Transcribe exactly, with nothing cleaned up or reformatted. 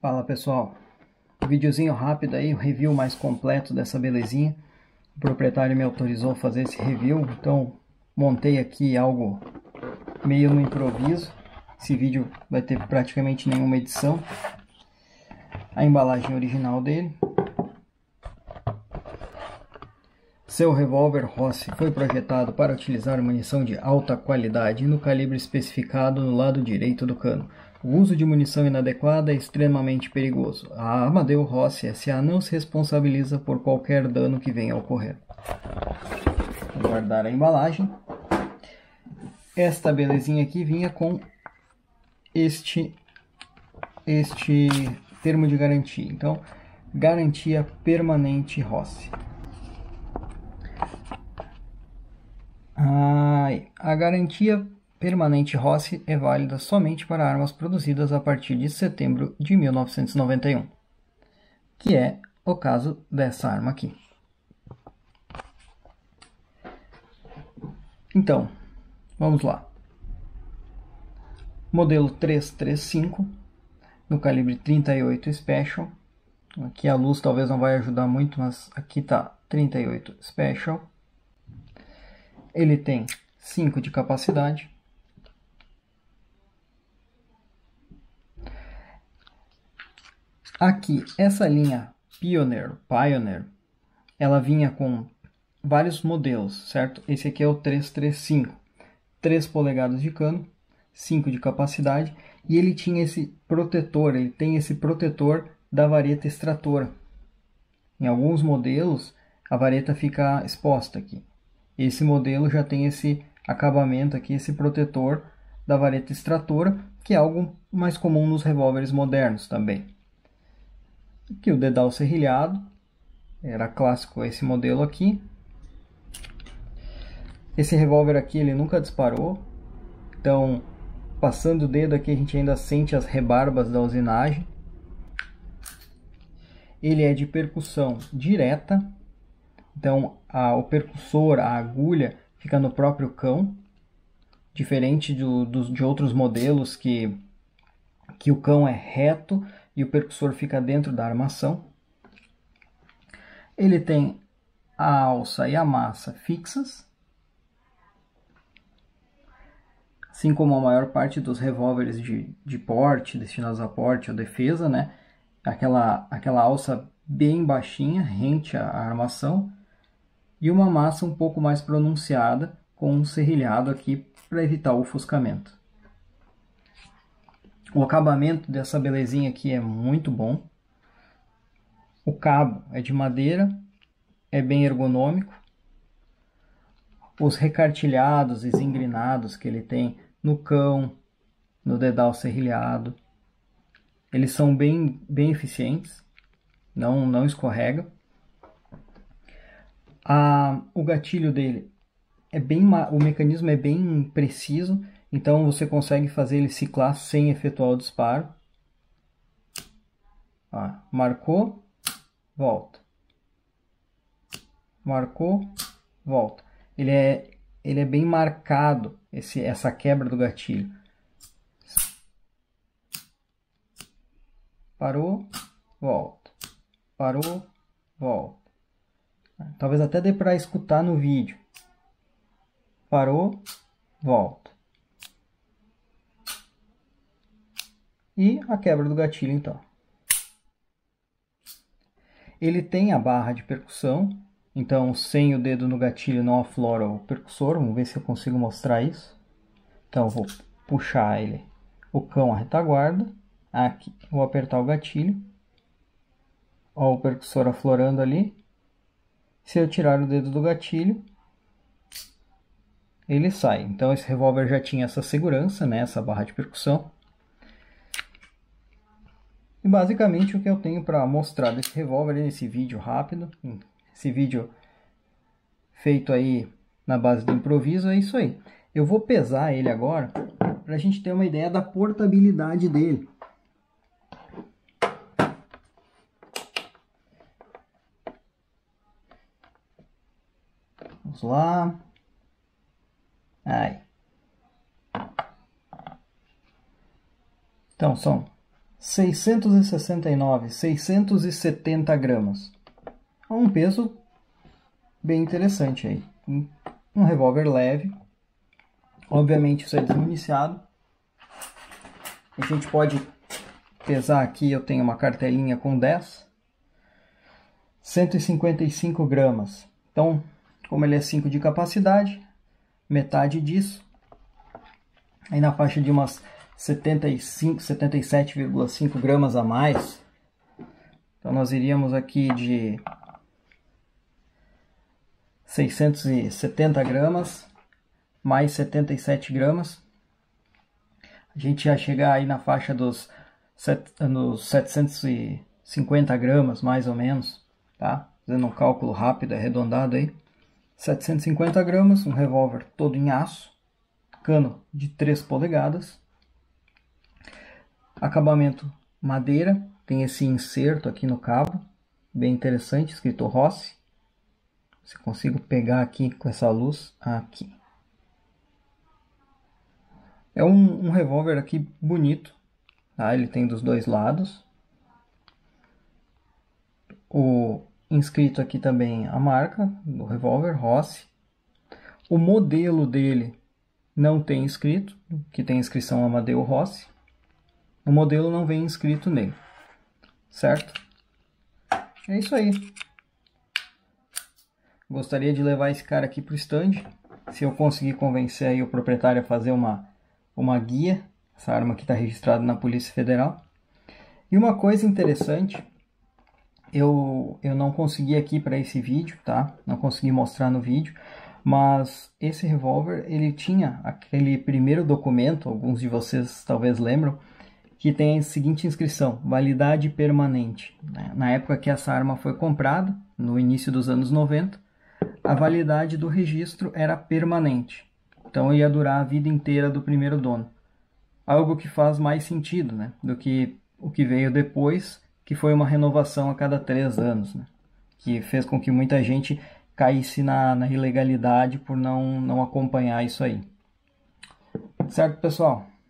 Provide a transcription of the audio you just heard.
Fala pessoal, um videozinho rápido aí, um review mais completo dessa belezinha. O proprietário me autorizou a fazer esse review, então montei aqui algo meio no improviso. Esse vídeo vai ter praticamente nenhuma edição. A embalagem original dele. Seu revólver Rossi foi projetado para utilizar munição de alta qualidade e no calibre especificado no lado direito do cano. O uso de munição inadequada é extremamente perigoso. A Amadeu Rossi S A não se responsabiliza por qualquer dano que venha a ocorrer. Vou guardar a embalagem. Esta belezinha aqui vinha com este, este termo de garantia. Então, garantia permanente Rossi. A garantia permanente Rossi é válida somente para armas produzidas a partir de setembro de mil novecentos e noventa e um, que é o caso dessa arma aqui. Então, vamos lá. Modelo trezentos e trinta e cinco, no calibre trinta e oito Special. Aqui a luz talvez não vai ajudar muito, mas aqui está trinta e oito Special. Ele tem cinco de capacidade. Aqui, essa linha Pioneer, Pioneer, ela vinha com vários modelos, certo? Esse aqui é o trezentos e trinta e cinco, três polegadas de cano, cinco de capacidade, e ele tinha esse protetor, ele tem esse protetor da vareta extratora. Em alguns modelos, a vareta fica exposta aqui. Esse modelo já tem esse acabamento aqui, esse protetor da vareta extratora, que é algo mais comum nos revólveres modernos também. Aqui o dedal serrilhado, era clássico esse modelo aqui. Esse revólver aqui ele nunca disparou, então passando o dedo aqui a gente ainda sente as rebarbas da usinagem. Ele é de percussão direta, então a, o percussor, a agulha, fica no próprio cão, diferente do, do, de outros modelos que, que o cão é reto e o percussor fica dentro da armação. Ele tem a alça e a massa fixas, assim como a maior parte dos revólveres de, de porte, destinados a porte ou defesa, né? Aquela, aquela alça bem baixinha, rente à armação, e uma massa um pouco mais pronunciada, com um serrilhado aqui para evitar o ofuscamento. O acabamento dessa belezinha aqui é muito bom. O cabo é de madeira, é bem ergonômico. Os recartilhados e zingrinados que ele tem no cão, no dedal serrilhado, eles são bem, bem eficientes, não, não escorrega. A, o gatilho dele é bem, o mecanismo é bem preciso, então você consegue fazer ele ciclar sem efetuar o disparo. Ó, marcou, volta. Marcou, volta. Ele é, ele é bem marcado, esse, essa quebra do gatilho. Parou, volta. Parou, volta. Talvez até dê para escutar no vídeo. Parou, volta. E a quebra do gatilho então. Ele tem a barra de percussão, então sem o dedo no gatilho não aflora o percussor. Vamos ver se eu consigo mostrar isso. Então eu vou puxar ele, o cão à retaguarda. Aqui, vou apertar o gatilho. Ó, o percussor aflorando ali. Se eu tirar o dedo do gatilho, ele sai. Então esse revólver já tinha essa segurança, né, essa barra de percussão. E basicamente o que eu tenho para mostrar desse revólver nesse vídeo rápido, esse vídeo feito aí na base do improviso, é isso aí. Eu vou pesar ele agora para a gente ter uma ideia da portabilidade dele. Vamos lá. Aí. Então são seiscentos e sessenta e nove, seiscentos e setenta gramas. Um peso bem interessante aí. Um revólver leve. Obviamente isso é desmuniciado. A gente pode pesar aqui, eu tenho uma cartelinha com dez. cento e cinquenta e cinco gramas. Então, como ele é cinco de capacidade, metade disso. Aí na faixa de umas setenta e cinco, setenta e sete vírgula cinco gramas a mais. Então nós iríamos aqui de seiscentos e setenta gramas mais setenta e sete gramas. A gente ia chegar aí na faixa dos, nos setecentos e cinquenta gramas, mais ou menos, tá? Fazendo um cálculo rápido, arredondado aí. setecentos e cinquenta gramas, um revólver todo em aço, cano de três polegadas. Acabamento madeira, tem esse inserto aqui no cabo, bem interessante, escrito Rossi. Se consigo pegar aqui com essa luz, aqui. É um, um revólver aqui bonito, tá? Ele tem dos dois lados. O inscrito aqui também a marca do revólver, Rossi. O modelo dele não tem escrito, que tem inscrição Amadeu Rossi. O modelo não vem inscrito nele, certo? É isso aí. Gostaria de levar esse cara aqui para o stand. Se eu conseguir convencer aí o proprietário a fazer uma, uma guia. Essa arma aqui está registrada na Polícia Federal. E uma coisa interessante, eu, eu não consegui aqui para esse vídeo, tá? Não consegui mostrar no vídeo. Mas esse revólver, ele tinha aquele primeiro documento, alguns de vocês talvez lembram, que tem a seguinte inscrição: validade permanente. Na época que essa arma foi comprada, no início dos anos noventa, a validade do registro era permanente. Então ia durar a vida inteira do primeiro dono. Algo que faz mais sentido, né, do que o que veio depois, que foi uma renovação a cada três anos, né, que fez com que muita gente caísse na, na ilegalidade por não, não acompanhar isso aí. Certo, pessoal?